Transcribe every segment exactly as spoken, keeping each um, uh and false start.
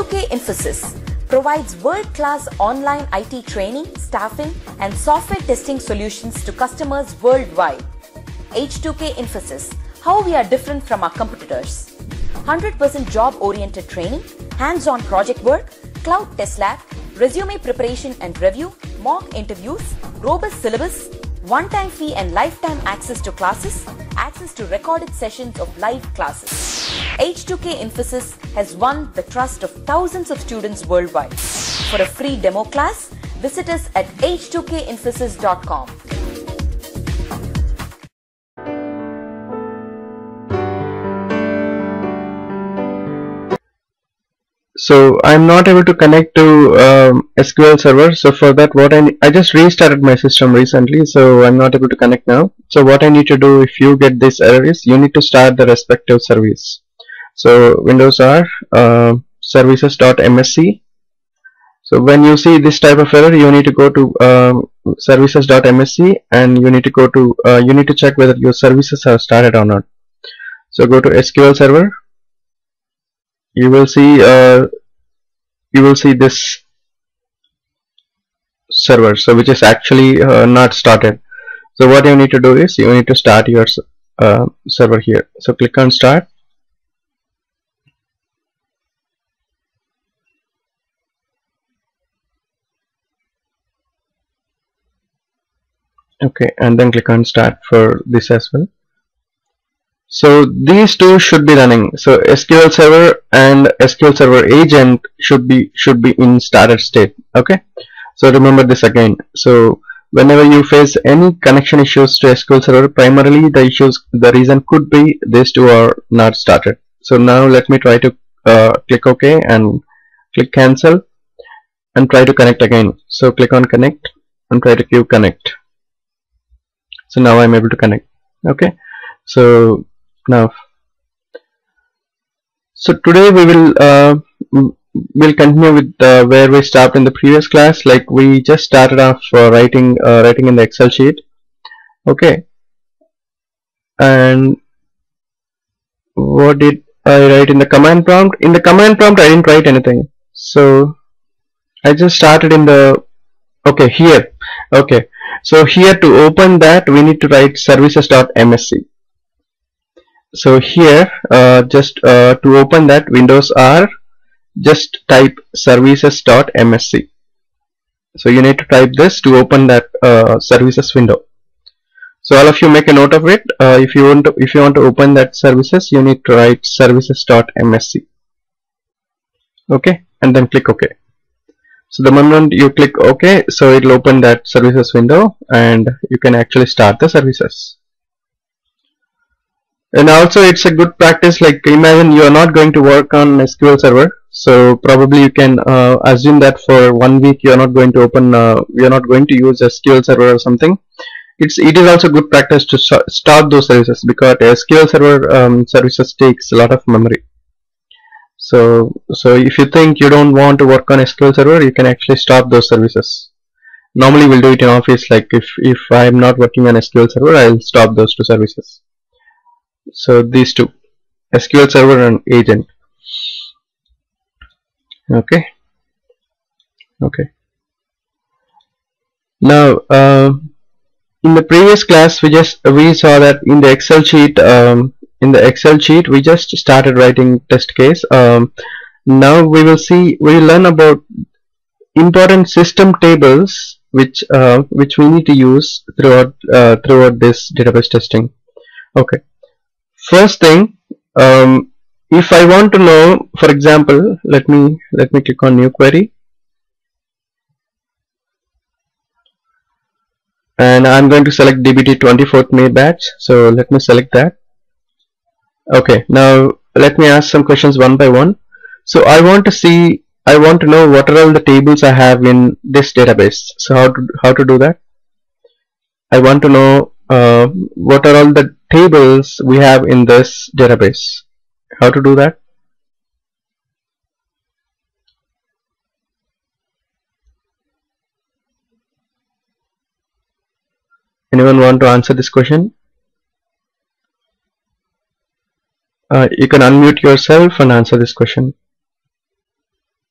two K Infosys provides world-class online I T training, staffing, and software testing solutions to customers worldwide. H two K Infosys, how we are different from our competitors. one hundred percent job-oriented training, hands-on project work, cloud test lab, resume preparation and review, mock interviews, robust syllabus, one-time fee and lifetime access to classes, access to recorded sessions of live classes. H two K Infosys has won the trust of thousands of students worldwide. For a free demo class, visit us at h two k infosys dot com. So I'm not able to connect to um, S Q L Server. So for that, what I I just restarted my system recently, so I'm not able to connect now. So what I need to do, if you get this error, is you need to start the respective service. So Windows R uh, services dot M S C. So when you see this type of error, you need to go to um, services dot M S C, and you need to go to uh, you need to check whether your services are started or not. So go to S Q L Server. You will see uh, you will see this server, so which is actually uh, not started. So what you need to do is you need to start your uh, server here. So click on start. Okay, and then click on start for this as well. So these two should be running. So S Q L Server and S Q L Server Agent should be should be in started state. Okay, so remember this again. So whenever you face any connection issues to S Q L Server, primarily the issues, the reason could be these two are not started. So now let me try to uh, click OK and click cancel and try to connect again. So click on connect and try to queue connect. So now I'm able to connect. Okay, so now so today we will uh, we'll continue with uh, where we stopped in the previous class. Like we just started off uh, writing uh, writing in the Excel sheet. Okay, and what did I write in the command prompt? In the command prompt I didn't write anything, so I just started in the okay here. Okay, so here to open that we need to write services dot M S C. So here uh, just uh, to open that Windows R, just type services dot M S C. So you need to type this to open that uh, services window. So all of you make a note of it. Uh, if you want to if you want to open that services, you need to write services dot M S C. Okay, and then click OK. So the moment you click OK, so it will open that services window and you can actually start the services. And also it's a good practice, like imagine you are not going to work on S Q L Server, so probably you can uh, assume that for one week you are not going to open uh, you are not going to use S Q L Server or something. It's it is also good practice to start those services, because S Q L Server um, services takes a lot of memory. So so if you think you don't want to work on S Q L Server, you can actually stop those services. Normally we'll do it in Office, like if if I'm not working on S Q L Server, I'll stop those two services. So these two, S Q L Server and Agent. Okay, okay. Now uh, in the previous class we just we saw that in the Excel sheet um, in the Excel sheet we just started writing test case. Um, now we will see we will learn about important system tables which uh, which we need to use throughout uh, throughout this database testing. Okay. First thing, um, if I want to know, for example, let me let me click on new query, and I'm going to select D B T twenty-fourth May batch. So let me select that. Okay, now let me ask some questions one by one. So I want to see, I want to know what are all the tables I have in this database. So how to how to do that? I want to know uh, what are all the tables we have in this database. How to do that? Anyone want to answer this question? Uh, you can unmute yourself and answer this question.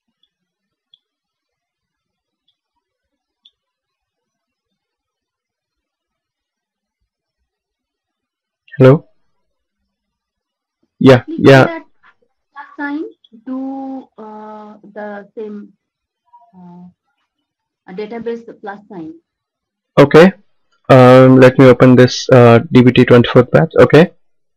Hello? Yeah, Click yeah. on that plus sign to uh, the same uh, database plus sign. Okay. Um, let me open this uh, D B T twenty-four batch. Okay.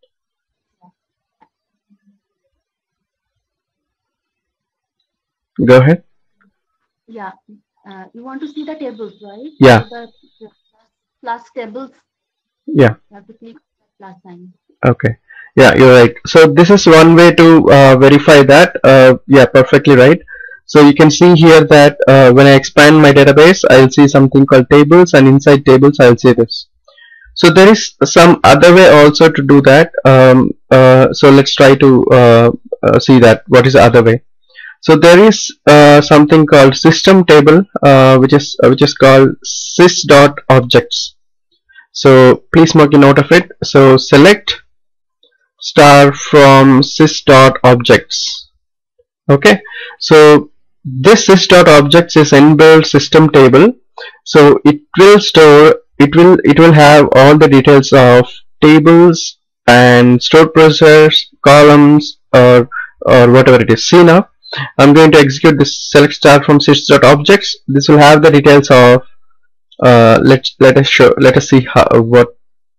Go ahead. Yeah, uh, you want to see the tables, right? Yeah. So the, the plus tables. Yeah. You have to click the plus sign. Okay. Yeah, you're right. So this is one way to uh, verify that. Uh, yeah, perfectly right. So you can see here that uh, when I expand my database, I'll see something called tables, and inside tables, I'll see this. So there is some other way also to do that. Um, uh, so let's try to uh, uh, see that. What is the other way? So there is uh, something called system table, uh, which is uh, which is called sys.objects. So please make a note of it. So select star from sys.objects. Okay. So this sys.objects is inbuilt system table. So it will store it will it will have all the details of tables and stored procedures, columns, or or whatever it is. See now, I'm going to execute this select star from sys.objects. This will have the details of uh, let let us show let us see how what.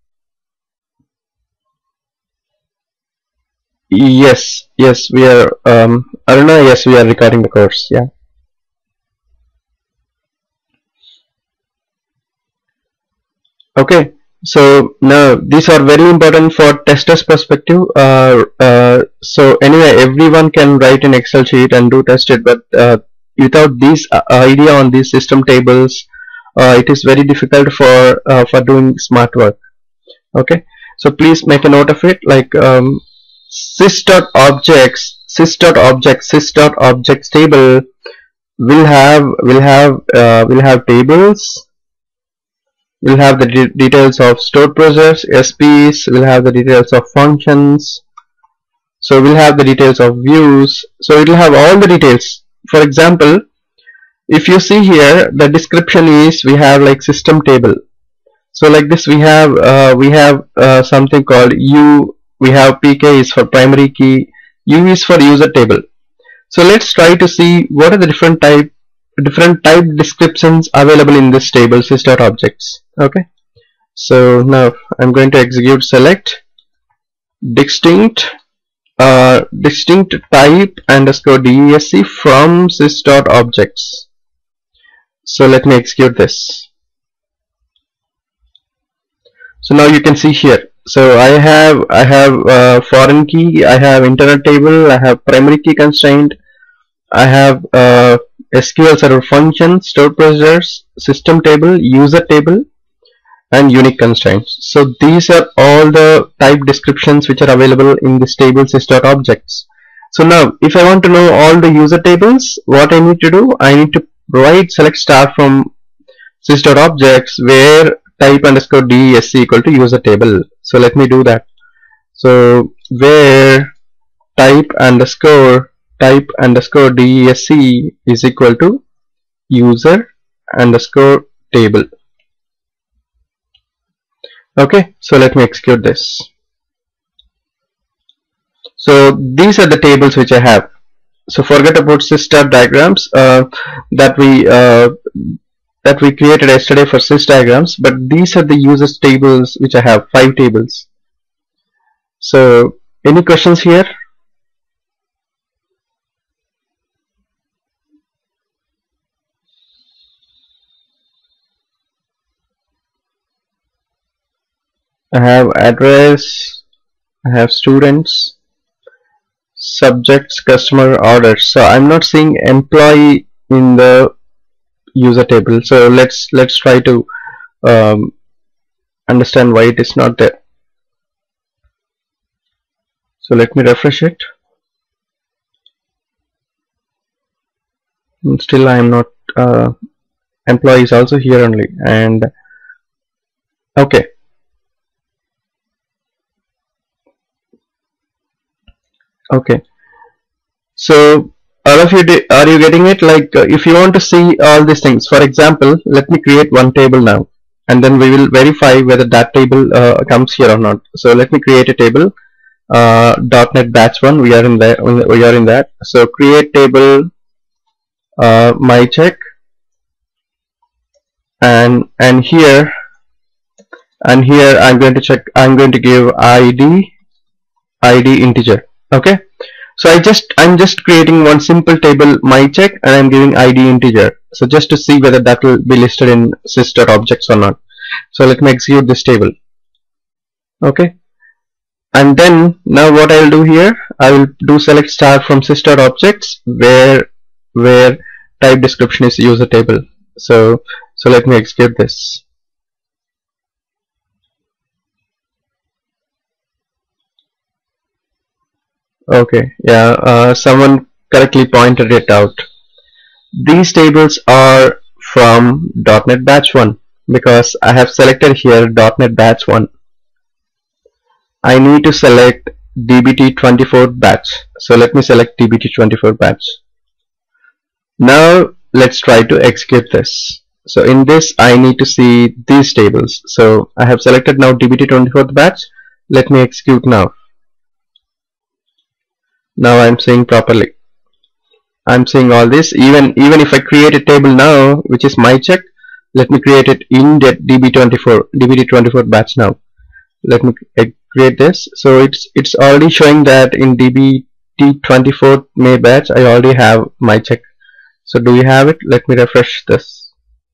Yes, yes, we are. Um, Aruna, yes, we are recording the course. Yeah. Okay. So now these are very important for testers perspective. Uh, uh, so anyway, everyone can write an Excel sheet and do test it, but uh, without this uh, idea on these system tables, uh, it is very difficult for uh, for doing smart work. Okay. So please make a note of it. Like um, sys.objects, sys.objects, sys.objects table will have will have uh, will have tables. We'll have the de details of stored procedures, S Ps, we'll have the details of functions, so we'll have the details of views, so it will have all the details. For example, if you see here, the description is we have like system table. So like this we have uh, we have uh, something called U, we have P K is for primary key, U is for user table. So let's try to see what are the different type different type descriptions available in this table sys.objects. Okay, so now I'm going to execute select distinct uh, distinct type underscore desc from sys.objects. So let me execute this. So now you can see here. So I have I have uh, foreign key, I have internal table, I have primary key constraint, I have uh, S Q L Server function, stored procedures, system table, user table, and unique constraints. So these are all the type descriptions which are available in this table sys.objects. So now if I want to know all the user tables, what I need to do, I need to provide select star from sys.objects where type underscore desc equal to user table. So let me do that. So where type underscore type underscore desc is equal to user underscore table. Okay, so let me execute this. So these are the tables which I have. So forget about sys diagrams uh, that we uh, that we created yesterday for sys diagrams, but these are the users tables which I have, five tables. So any questions here? I have address, I have students, subjects, customer, orders. So I'm not seeing employee in the user table. So let's let's try to um, understand why it is not there. So let me refresh it. And still I am not. Uh, employee is also here only, and okay. Okay, so all of you, are you getting it? Like uh, if you want to see all these things, for example, let me create one table now. and then we will verify whether that table uh, comes here or not. So let me create a table. Uh, .NET batch one, we are in that. We are in that. So create table uh, my check, and and here and here I'm going to check. I'm going to give I D I D integer. Okay. So I just I'm just creating one simple table my check, and I'm giving I D integer. So just to see whether that will be listed in sys.objects or not. So let me execute this table. Okay. And then now what I will do here, I will do select star from sys.objects where where type description is user table. So so let me execute this. Okay, yeah, uh, someone correctly pointed it out. These tables are from .NET Batch one because I have selected here .NET Batch one. I need to select D B T twenty-four batch. So let me select D B T twenty-four batch. Now let's try to execute this. So in this I need to see these tables. So I have selected now D B T twenty-four batch. Let me execute now. Now I'm seeing properly. I'm seeing all this. Even even if I create a table now, which is my check, let me create it in D B twenty-four D B T twenty-four batch now. Let me create this. So it's it's already showing that in D B T twenty-four May batch I already have my check. So do we have it? Let me refresh this.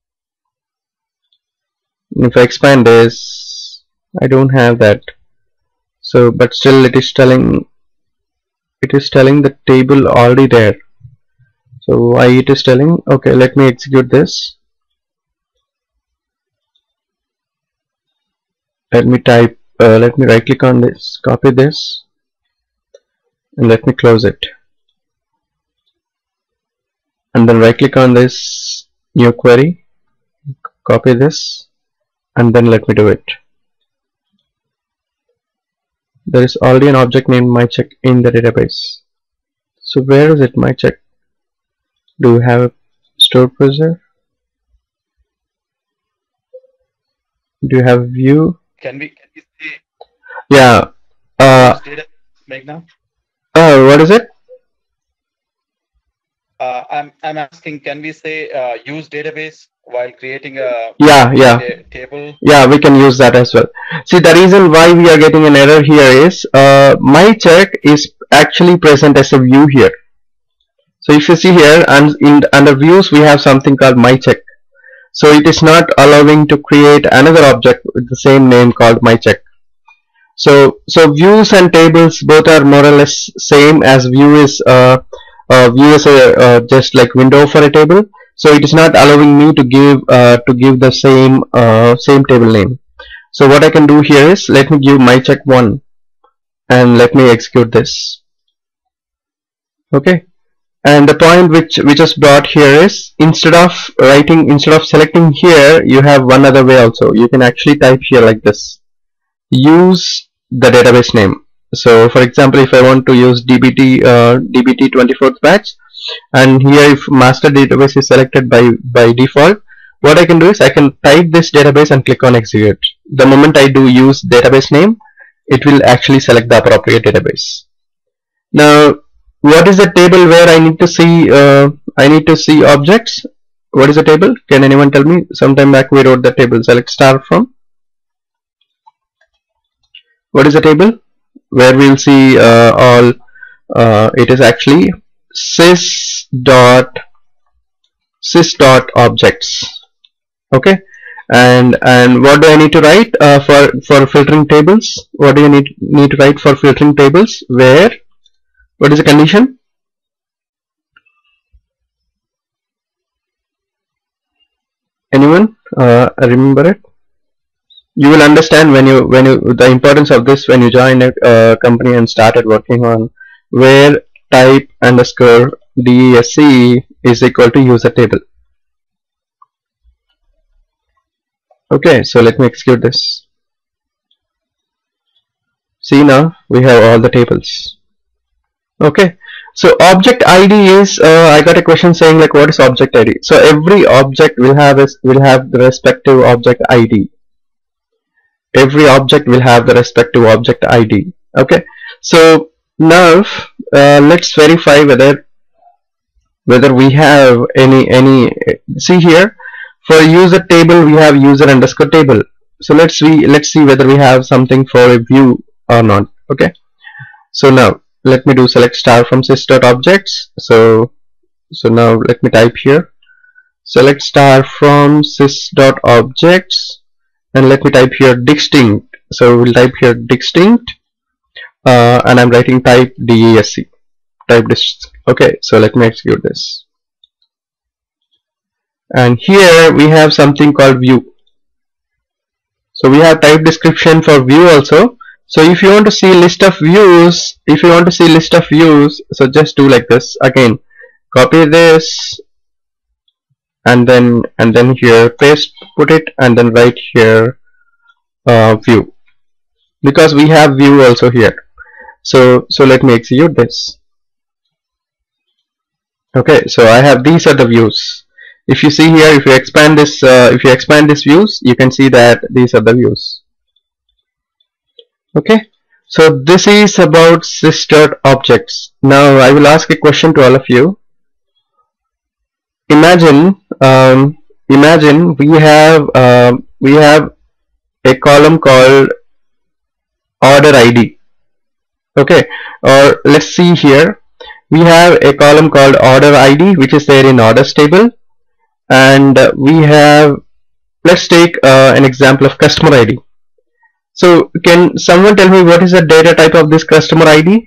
If I expand this, I don't have that. So but still it is telling it is telling the table already there. So why it is telling? Okay, let me execute this. Let me type uh, let me right click on this, copy this, and let me close it, and then right click on this, new query, copy this, and then let me do it. There is already an object named myCheck in the database. So where is it, myCheck? Do we have a store procedure? Do you have view? Can we, can we say Yeah. Uh, data right now? oh, what is it? Uh, I'm I'm asking, can we say uh, use database while creating a Yeah, yeah. ta- table? Yeah, we can use that as well. See, the reason why we are getting an error here is uh, myCheck is actually present as a view here. So if you see here, and in under views we have something called myCheck. So it is not allowing to create another object with the same name called myCheck. So so views and tables both are more or less same, as view is uh, uh, view is a, uh, just like window for a table. So it is not allowing me to give uh, to give the same uh, same table name. So what I can do here is, let me give myCheck one and let me execute this. Okay. And the point which which is brought here is, instead of writing instead of selecting here, you have one other way also. You can actually type here like this, use the database name. So for example, if I want to use D B T uh, D B T twenty-fourth batch, and here if master database is selected by by default, what I can do is I can type this database and click on execute. The moment I do use database name, it will actually select the appropriate database. Now what is the table where I need to see uh, I need to see objects? What is the table? Can anyone tell me? Sometime back we wrote the table. Select star from. What is the table where we will see uh, all? Uh, it is actually sys dot sys dot objects. Okay, and and what do I need to write uh, for for filtering tables? What do you need need to write for filtering tables? Where? What is the condition? Anyone uh, remember it? You will understand when you when you the importance of this when you join a uh, company and started working on, where type underscore desc is equal to user table. Okay, so let me execute this. See, now we have all the tables. Okay, So object I D is, uh, I got a question saying like what is object I D? So every object will have a, will have the respective object I D. Every object will have the respective object I D. Okay. So now uh, let's verify whether whether we have any any. See here, for user table we have user underscore table. So let's see let's see whether we have something for a view or not. Okay. So now let me do select star from sys.objects. So so now let me type here select star from sys.objects, and let me type here distinct. So we'll type here distinct, uh, and I'm writing type desc, type distinct. Okay, so let me execute this, and here we have something called view. So we have type description for view also. So if you want to see list of views, if you want to see list of views, so just do like this again, copy this, and then and then here paste, put it, and then write here uh, view, because we have view also here. So so let me execute this. Okay, so I have, these are the views. If you see here, if you expand this, uh, if you expand this views, you can see that these are the views. Okay, so this is about sys.objects. Now I will ask a question to all of you. Imagine, um, imagine we have uh, we have a column called order I D. Okay, or let's see here, we have a column called order I D, which is there in orders table, and uh, we have, let's take uh, an example of customer I D. So can someone tell me what is the data type of this customer I D?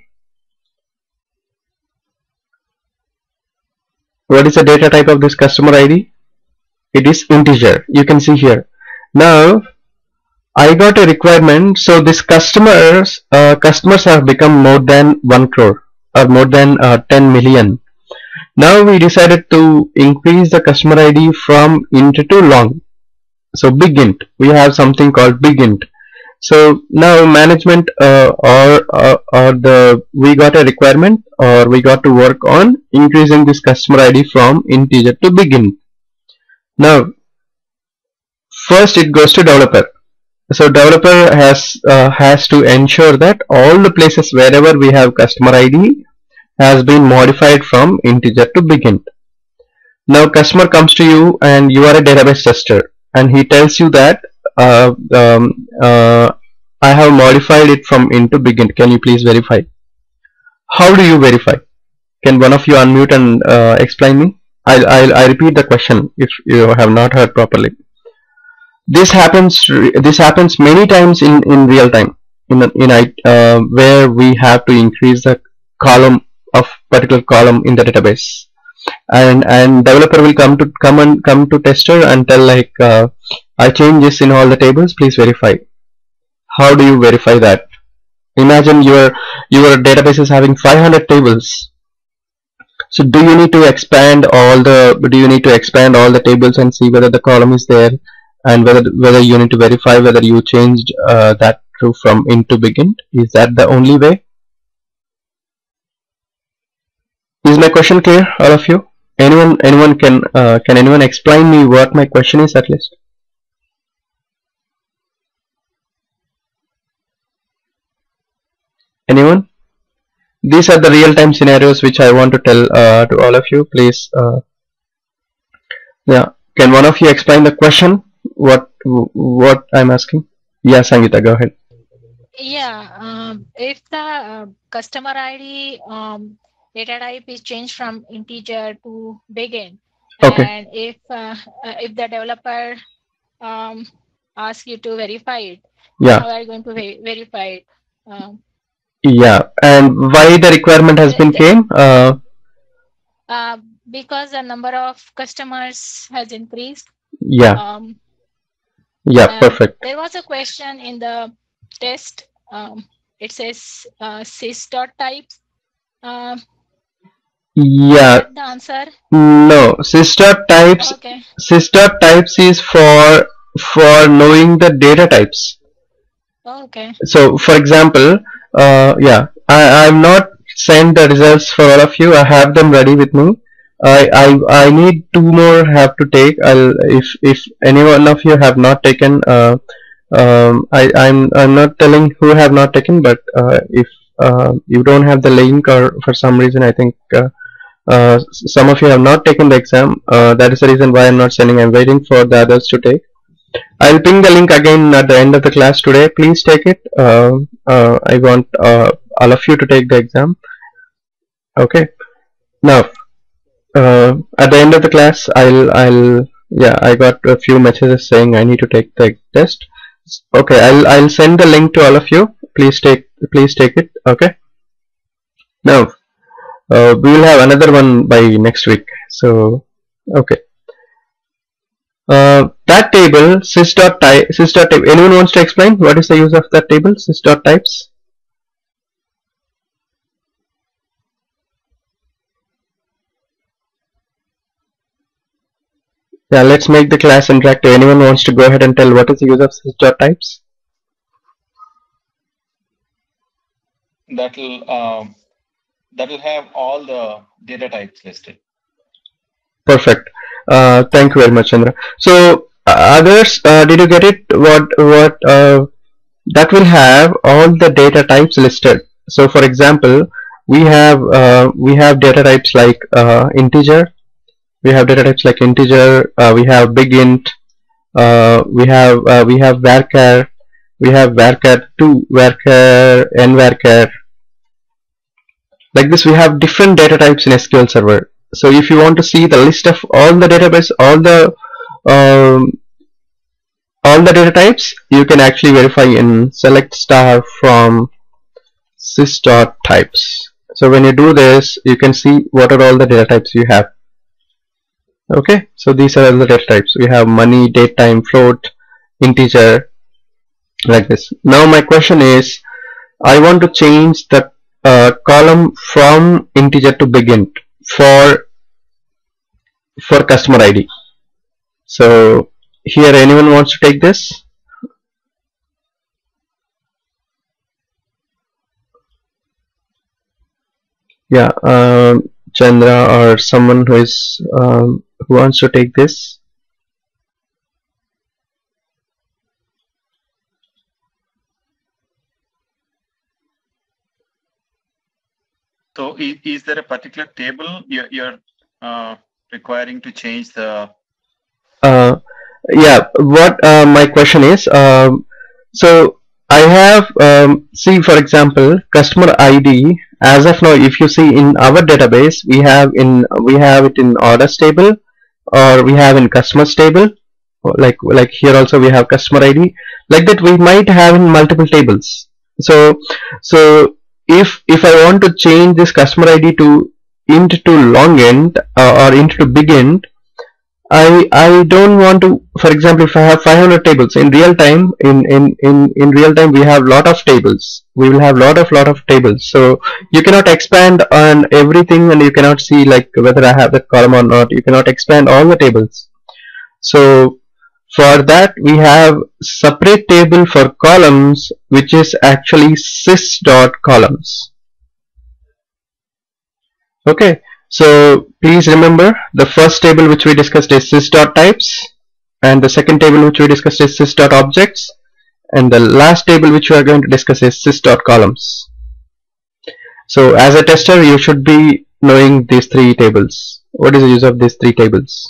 What is the data type of this customer I D? It is integer. You can see here. Now I got a requirement. So this customers uh, customers have become more than one crore or more than uh, ten million. Now we decided to increase the customer I D from int to long. So big int. We have something called big int. So now management uh, or, or or the we got a requirement, or we got to work on increasing this customer I D from integer to big int. Now first it goes to developer. So developer has uh, has to ensure that all the places wherever we have customer I D has been modified from integer to big int. Now customer comes to you and you are a database tester, and he tells you that Uh, um, uh, I have modified it from int to big int. Can you please verify? How do you verify? Can one of you unmute and uh, explain me? I'll, I'll I repeat the question if you have not heard properly. This happens. This happens many times in in real time. In in uh, where we have to increase the column of particular column in the database. And and developer will come to come and come to tester and tell like uh, I changed this in all the tables, please verify. How do you verify that? Imagine your your database is having five hundred tables. So do you need to expand all the do you need to expand all the tables and see whether the column is there, and whether whether you need to verify whether you changed uh, that through from int to big int? Is that the only way? Is my question clear, all of you? Anyone anyone can uh, can anyone explain me what my question is at least? Anyone? These are the real-time scenarios which I want to tell uh, to all of you. Please, uh, yeah. Can one of you explain the question? What what I'm asking? Yeah, Sangeeta, go ahead. Yeah. Um, if the uh, customer I D um, data type is changed from integer to big int, Okay. and if uh, uh, if the developer um, asks you to verify it, Yeah. how are you going to ver verify it? Um, Yeah, and why the requirement has been came? Uh, uh, because the number of customers has increased. yeah, Um, yeah, uh, perfect. There was a question in the test. Um, it says uh, sys.types. Um, Yeah, the answer. no, sys.types. Okay. Sys.types is for for knowing the data types. Okay. So, for example, uh, yeah, I I'm not send the results for all of you. I have them ready with me. I I I need two more have to take. I'll if if any one of you have not taken. Uh, um, I I'm I'm not telling who have not taken, but uh, if uh, you don't have the link or for some reason I think uh, uh, some of you have not taken the exam. Uh, that is the reason why I'm not sending. I'm waiting for the others to take. I'll ping the link again at the end of the class today. Please take it. Uh, uh, I want uh, all of you to take the exam. Okay. Now, uh, at the end of the class, I'll, I'll, yeah, I got a few messages saying I need to take the test. Okay, I'll, I'll send the link to all of you. Please take, please take it. Okay. Now, uh, we will have another one by next week. So, okay. Uh, that table sys dot type sys dot type. Anyone wants to explain what is the use of that table sys dot types? Yeah, let's make the class interactive. Anyone wants to go ahead and tell what is the use of sys dot types? That will um, that will have all the data types listed. Perfect. Uh, thank you very much, Chandra. So uh, others, uh, did you get it? What what uh, that will have all the data types listed. So, for example, we have uh, we have data types like uh, integer. We have data types like integer. Uh, we have big int. Uh, we have uh, we have varchar. We have varchar two, varchar, n varchar. Like this, we have different data types in S Q L Server. So if you want to see the list of all the database, all the um, all the data types, you can actually verify in select star from sys dot types. So when you do this, you can see what are all the data types you have. Okay, so these are all the data types. We have money, date, time, float, integer, like this. Now my question is, I want to change the uh, column from integer to big int for for customer I D. So here, anyone wants to take this? Yeah, um, Chandra or someone who is um, who wants to take this. So is, is there a particular table you're, you're uh, requiring to change the? Uh, yeah, what uh, my question is, um, so I have, um, see for example, customer I D. As of now, if you see in our database, we have in we have it in orders table, or we have in customers table. Like like here also we have customer I D. Like that, we might have in multiple tables. So so if if I want to change this customer I D to int to long int uh, or int to big int, I I don't want to. For example, if I have five hundred tables in real time, in in in in real time we have lot of tables. We will have lot of lot of tables. So you cannot expand on everything, and you cannot see like whether I have that column or not. You cannot expand all the tables. So for that, we have separate table for columns, which is actually sys dot columns. Okay, so please remember the first table which we discussed is sys dot types, and the second table which we discussed is sys dot objects, and the last table which we are going to discuss is sys dot columns. So as a tester, you should be knowing these three tables. What is the use of these three tables?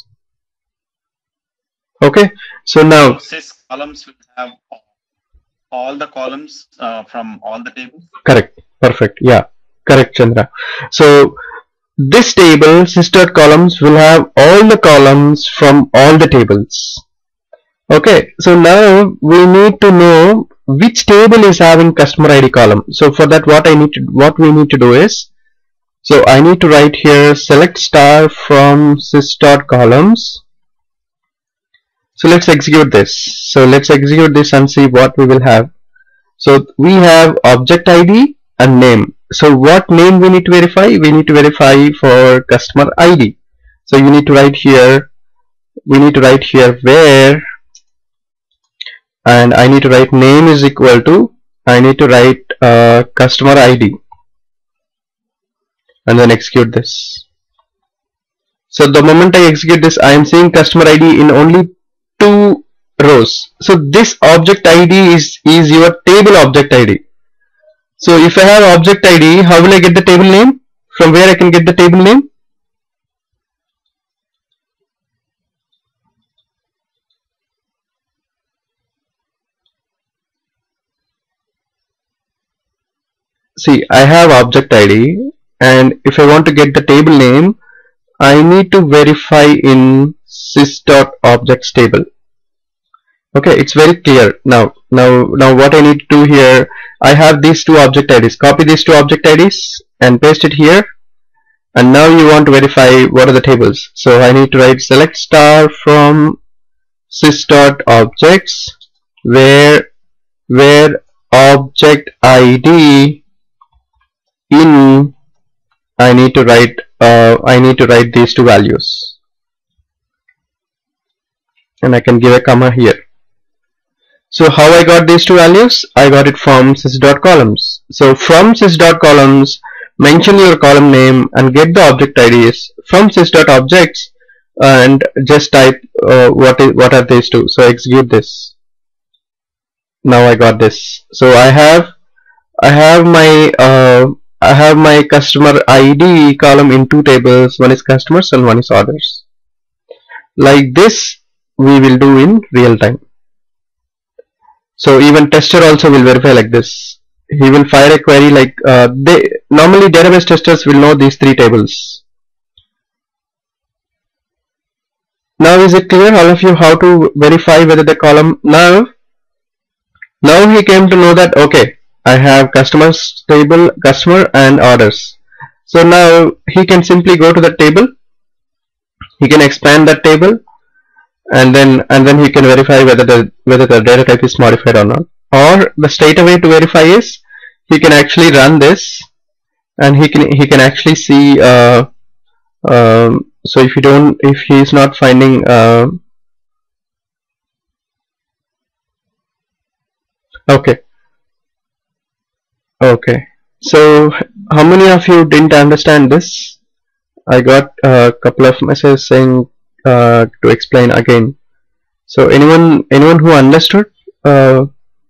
Okay, so now Sys columns will have all the columns uh, from all the tables. Correct, perfect, yeah, correct, Chandra. So this table sys dot columns will have all the columns from all the tables. Okay, so now we need to know which table is having customer I D column. So for that, what I need to what we need to do is, so I need to write here select star from sys dot columns. So let's execute this. So let's execute this and see what we will have. So we have object I D and name. So what name we need to verify? We need to verify for customer I D. So you need to write here, we need to write here where, and I need to write name is equal to, I need to write uh, customer I D. and then execute this. So the moment I execute this, I am seeing customer I D in only two rows. So this object I D is, is your table object I D. So if I have object I D, how will I get the table name? From where I can get the table name? See, I have object I D, and if I want to get the table name, I need to verify in sys.objects table. Okay, it's very clear now. Now, now what I need to do here, I have these two object I Ds. Copy these two object I Ds and paste it here. And now you want to verify what are the tables. So I need to write select star from sys.objects where where object I D in I need to write uh, I need to write these two values, and I can give a comma here. So how I got these two values? I got it from sys.columns. So from sys.columns, mention your column name and get the object I Ds from sys.objects, and just type uh, what is what are these two. So execute this. Now I got this. So I have I have my uh, I have my customer I D column in two tables. One is customers and one is orders. Like this we will do in real time. So even tester also will verify like this. He will fire a query like uh, they normally database testers will know these three tables. Now is it clear, all of you, how to verify whether the column now now he came to know that okay, I have customers table, customer and orders. So now he can simply go to the table, he can expand that table, and then and then he can verify whether the whether the data type is modified or not. Or the straight away to verify is he can actually run this, and he can he can actually see uh, um, so if you don't if he is not finding uh, okay okay so how many of you didn't understand this? I got a couple of messages saying uh, to explain again. So anyone anyone who understood? uh,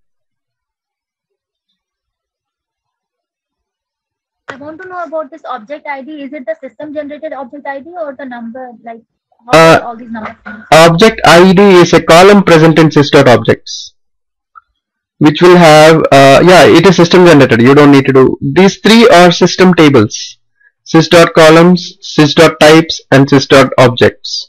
I want to know about this object I D. Is it the system generated object I D or the number, like how Uh, all these numbers? Object I D is a column present in sys.objects, which will have uh, yeah, it is system generated. You don't need to do these three are system tables: sys.columns, sys.types, and sys.objects.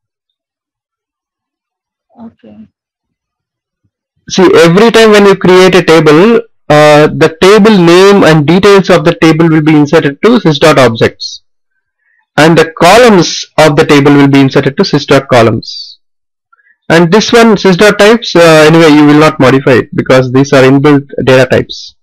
Okay. See, every time when you create a table, uh, the table name and details of the table will be inserted to sys.objects, and the columns of the table will be inserted to sys.columns. And this one, sys.types, uh, anyway, you will not modify it because these are inbuilt data types.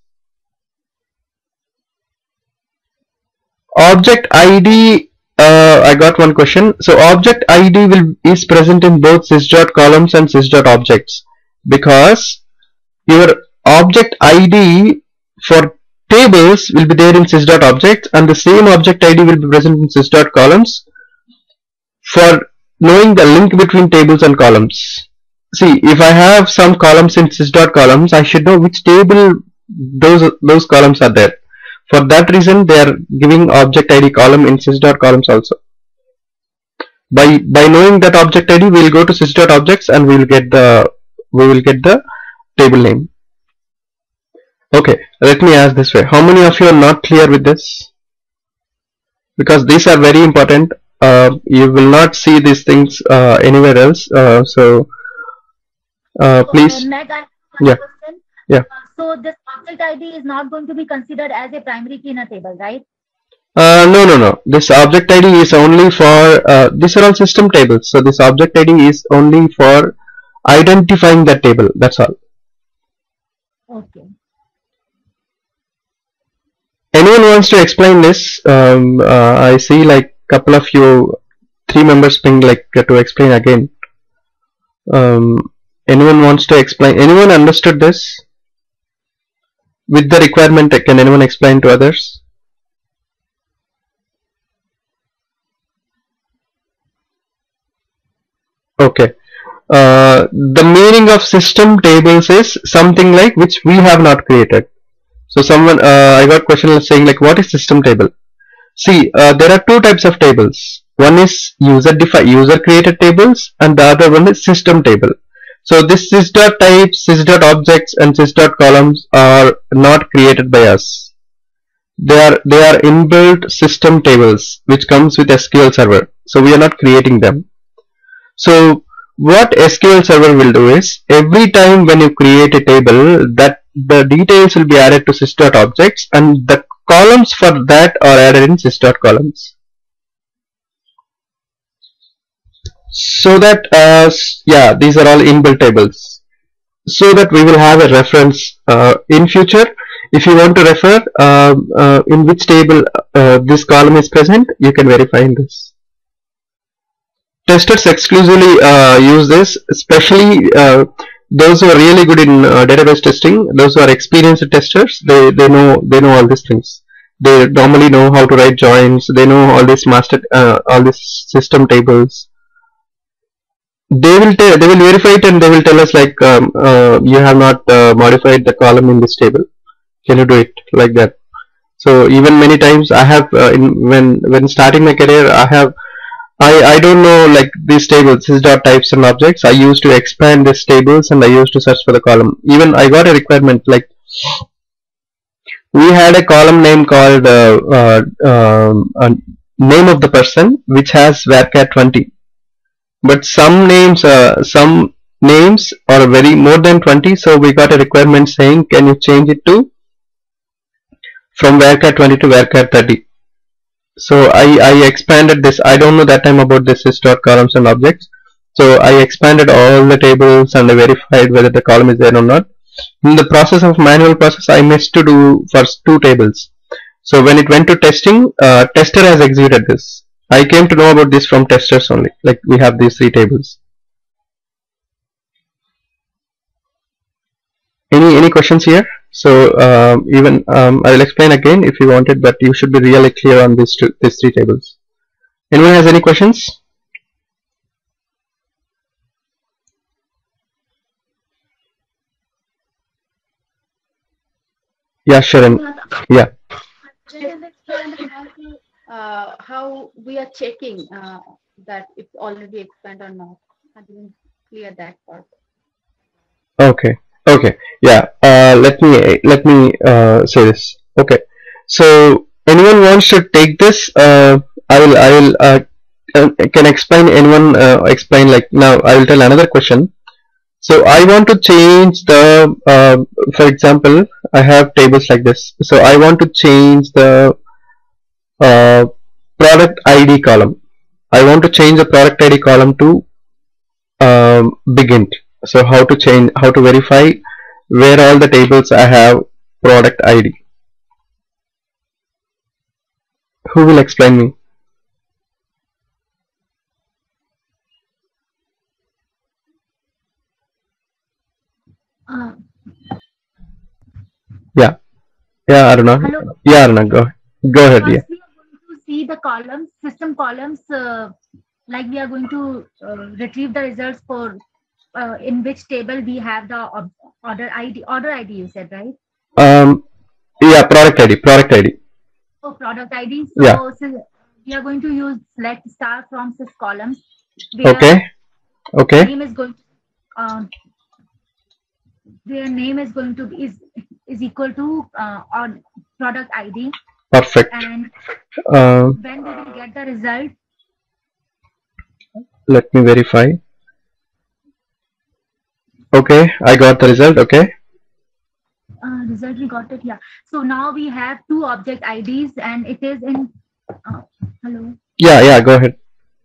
Object I D, uh, I got one question. So object I D will is present in both sys.columns and sys.objects, because your object I D for tables will be there in sys.objects, and the same object I D will be present in sys.columns for knowing the link between tables and columns. See, if I have some columns in sys.columns, I should know which table those those columns are there. For that reason, they are giving object I D column in sys.columns also. By by knowing that object I D, we will go to sys.objects and we will get the we will get the table name. Okay, let me ask this way: how many of you are not clear with this? Because these are very important. Uh, you will not see these things uh, anywhere else. Uh, so uh, please. Uh, Meg, I have one Yeah. question. Yeah. Uh, so this object I D is not going to be considered as a primary key in a table, right? Uh, no, no, no. This object I D is only for, uh, these are all system tables. So this object I D is only for identifying that table. That's all. Okay. Anyone wants to explain this? Um, uh, I see like couple of you, three members ping like uh, to explain again. Um, anyone wants to explain? Anyone understood this? With the requirement, can anyone explain to others? Okay. Uh, the meaning of system tables is something like which we have not created. So someone, uh, I got question saying like, what is system table? See, uh, there are two types of tables. One is user defined, user created tables, and the other one is system table. So this sys type, sys objects, and sys columns are not created by us. They are they are inbuilt system tables which comes with S Q L Server. So we are not creating them. So what S Q L Server will do is every time when you create a table, that the details will be added to sys.objects and the columns for that are added in sys.columns. So that uh, yeah, these are all inbuilt tables. So that we will have a reference uh, in future. If you want to refer uh, uh, in which table uh, this column is present, you can verify in this. Testers exclusively uh, use this, especially uh, those who are really good in uh, database testing. Those who are experienced testers, they they know they know all these things. They normally know how to write joins. They know all these master uh, all these system tables. They will they will verify it and they will tell us like um, uh, you have not uh, modified the column in this table. Can you do it like that? So even many times I have uh, in when when starting my career, I have I, I don't know like these tables, sys.types and objects. I used to expand these tables and I used to search for the column. Even I got a requirement like we had a column name called uh, uh, uh, name of the person which has varchar twenty. But some names, uh, some names are very more than twenty. So we got a requirement saying, can you change it to from varchar twenty to varchar thirty? So I, I expanded this. I don't know that time about this sys.columns and objects. So I expanded all the tables and I verified whether the column is there or not. In the process of manual process, I missed to do first two tables. So when it went to testing, uh, tester has executed this. I came to know about this from testers only. Like we have these three tables. Any any questions here? So um, even um, I will explain again if you wanted, but you should be really clear on these two, these three tables. Anyone has any questions? Yeah, Sharon. Yeah. Uh, how we are checking uh, that it's already expanded or not. I didn't clear that part. Okay. Okay. Yeah. Uh, let me let me uh, say this. Okay. So anyone wants to take this? Uh, I will. I will. Uh, can explain. Anyone uh, explain? Like now, I will tell another question. So I want to change the. Uh, for example, I have tables like this. So I want to change the uh, product I D column. I want to change the product I D column to um, begin. So how to change, how to verify where all the tables I have product I D. Who will explain me? Uh, Yeah, yeah, Aruna. Hello. Yeah, Aruna, go go ahead. Yeah. First, we are going to see the columns, system columns, uh, like we are going to uh, retrieve the results for uh, in which table we have the ob- order I D. Order I D, you said, right? Um. Yeah, product I D. Product I D. Oh, product I D. So, Yeah. so we are going to use select star from sys columns. Okay. Okay. Name is going. To, um, their name is going to be is is equal to uh, on product I D. Perfect. And Um. when we will get the result, Let me verify. Okay, I got the result. Okay. uh, result we got it. Yeah. So now we have two object I Ds, and it is in. Uh, hello. Yeah. Yeah. Go ahead.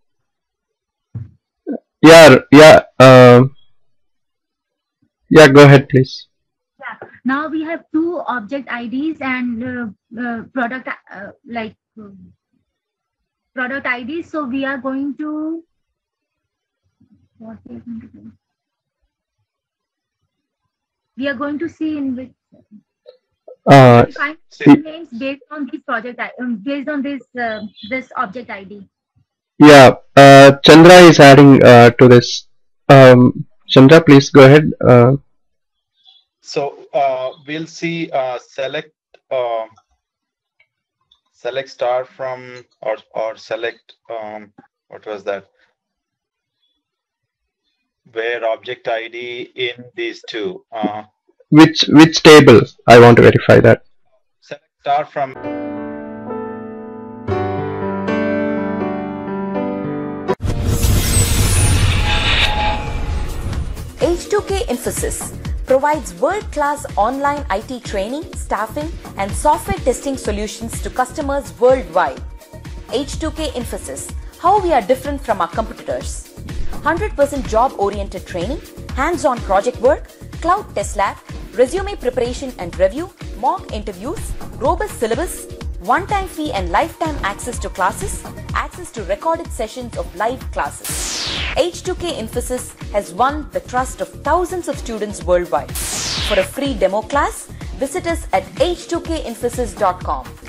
Yeah. Yeah. Um. Yeah. Go ahead, please. Yeah. Now we have two object I Ds and uh, uh, product uh, like uh, product I Ds. So we are going to. What we are going to do? We are going to see in which. Uh. Find See- names based on this project I- um, based on this uh, this object I D. Yeah, uh, Chandra is adding uh, to this. Um, Chandra, please go ahead. Uh, So uh, we'll see uh, select uh, select star from or or select um, what was that? Where object I D in these two. Uh, which which table? I want to verify that. select star from. H two K Infosys provides world-class online I T training, staffing, and software testing solutions to customers worldwide. H two K Infosys, how we are different from our competitors. one hundred percent job-oriented training, hands-on project work, cloud test lab, resume preparation and review, mock interviews, robust syllabus, one-time fee and lifetime access to classes, access to recorded sessions of live classes. H two K Infosys has won the trust of thousands of students worldwide. For a free demo class, visit us at h two k infosys dot com.